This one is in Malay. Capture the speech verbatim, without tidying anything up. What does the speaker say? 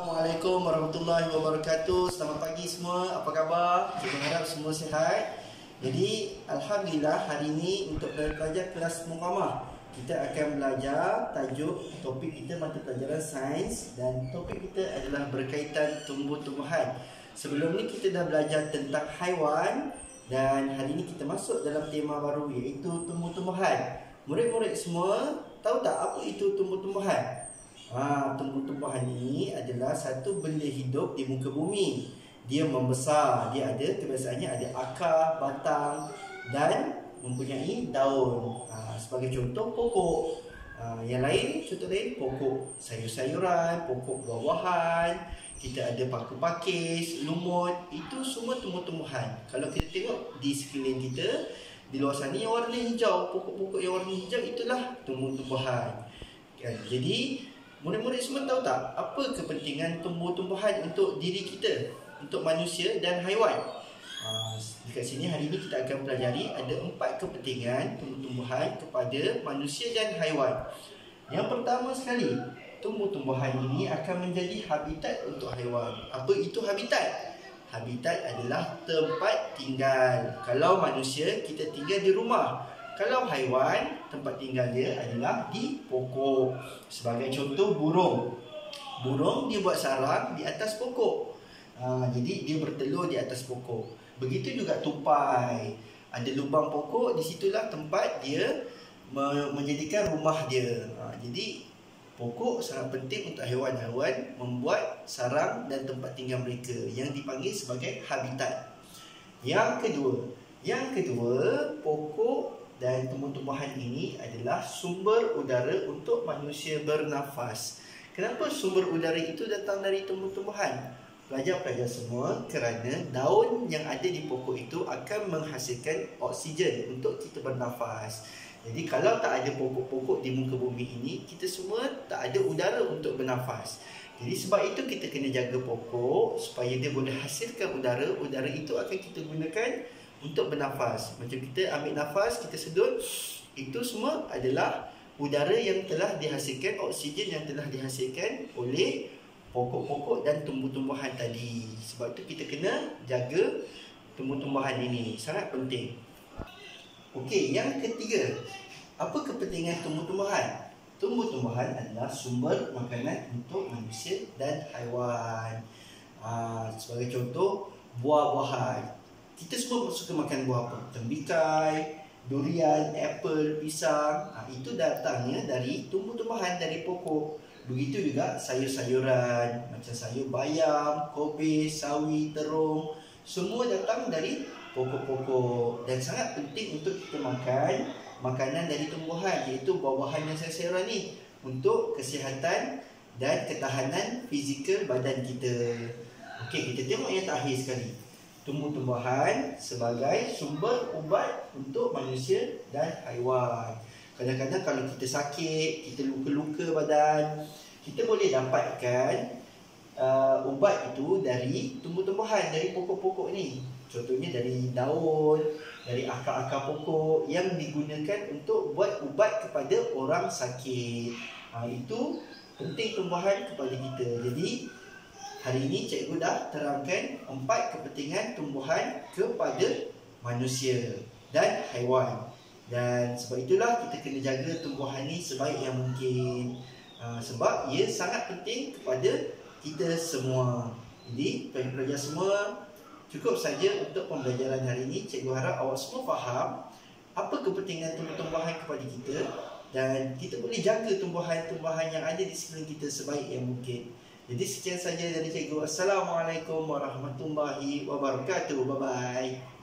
Assalamualaikum warahmatullahi wabarakatuh. Selamat pagi semua. Apa khabar? Kita harap semua sihat. Jadi Alhamdulillah hari ini untuk pelajar kelas Muqammah kita akan belajar tajuk topik kita mata pelajaran sains dan topik kita adalah berkaitan tumbuh-tumbuhan. Sebelum ni kita dah belajar tentang haiwan dan hari ini kita masuk dalam tema baru iaitu tumbuh-tumbuhan. Murid-murid semua tahu tak apa itu tumbuh-tumbuhan? Ha, tumbuh-tumbuhan ini adalah satu benda hidup di muka bumi. Dia membesar, dia ada kebiasaannya ada akar, batang dan mempunyai daun. Ha, sebagai contoh pokok. Ha, yang lain, contoh lain pokok sayur-sayuran, pokok buah-buahan. Kita ada paku pakis, lumut. Itu semua tumbuh-tumbuhan. Kalau kita tengok di sekeliling kita, di luar sana yang warna hijau, pokok-pokok yang warna hijau itulah tumbuh-tumbuhan. Jadi murid-murid semua tahu tak apa kepentingan tumbuh-tumbuhan untuk diri kita, untuk manusia dan haiwan? Ha, dekat sini hari ini kita akan pelajari ada empat kepentingan tumbuh-tumbuhan kepada manusia dan haiwan. Yang pertama sekali, tumbuh-tumbuhan ini akan menjadi habitat untuk haiwan. Apa itu habitat? Habitat adalah tempat tinggal. Kalau manusia, kita tinggal di rumah. Kalau haiwan, tempat tinggal dia adalah di pokok. Sebagai contoh burung. Burung dia buat sarang di atas pokok. Ha, jadi dia bertelur di atas pokok. Begitu juga tupai. Ada lubang pokok, di situlah tempat dia menjadikan rumah dia. Ha, jadi pokok sangat penting untuk haiwan-haiwan membuat sarang dan tempat tinggal mereka yang dipanggil sebagai habitat. Yang kedua, yang kedua pokok dan tumbuh-tumbuhan ini adalah sumber udara untuk manusia bernafas. Kenapa sumber udara itu datang dari tumbuh-tumbuhan? Pelajar-pelajar semua, kerana daun yang ada di pokok itu akan menghasilkan oksigen untuk kita bernafas. Jadi kalau tak ada pokok-pokok di muka bumi ini, kita semua tak ada udara untuk bernafas. Jadi sebab itu kita kena jaga pokok supaya dia boleh hasilkan udara. Udara itu akan kita gunakan untuk bernafas. Macam kita ambil nafas, kita sedut, itu semua adalah udara yang telah dihasilkan, oksigen yang telah dihasilkan oleh pokok-pokok dan tumbuh-tumbuhan tadi. Sebab itu kita kena jaga tumbuh-tumbuhan ini. Sangat penting. Okey, yang ketiga, apa kepentingan tumbuh-tumbuhan? Tumbuh-tumbuhan adalah sumber makanan untuk manusia dan haiwan. Ha, sebagai contoh, buah-buahan. Kita semua suka makan buah apa? Tembikai, durian, apple, pisang. Ha, itu datangnya dari tumbuh-tumbuhan, dari pokok. Begitu juga sayur-sayuran macam sayur bayam, kobis, sawi, terung. Semua datang dari pokok-pokok. Dan sangat penting untuk kita makan makanan dari tumbuhan, iaitu buah-buahan dan sayur-sayuran ni untuk kesihatan dan ketahanan fizikal badan kita. Okey, kita tengok yang terakhir sekali. Tumbuh-tumbuhan sebagai sumber ubat untuk manusia dan haiwan. Kadang-kadang kalau kita sakit, kita luka-luka badan, kita boleh dapatkan uh, ubat itu dari tumbuh-tumbuhan, dari pokok-pokok ni. Contohnya dari daun, dari akar-akar pokok yang digunakan untuk buat ubat kepada orang sakit. Ha, itu penting tumbuhan kepada kita. Jadi hari ini cikgu dah terangkan empat kepentingan tumbuhan kepada manusia dan haiwan. Dan sebab itulah kita kena jaga tumbuhan ni sebaik yang mungkin. Ha, sebab ia sangat penting kepada kita semua. Jadi pelajar-pelajar semua, cukup saja untuk pembelajaran hari ini. Cikgu harap awak semua faham apa kepentingan tumbuh-tumbuhan kepada kita. Dan kita boleh jaga tumbuhan-tumbuhan yang ada di sekeliling kita sebaik yang mungkin. Jadi sekian saja dari cikgu. Assalamualaikum warahmatullahi wabarakatuh. Bye-bye.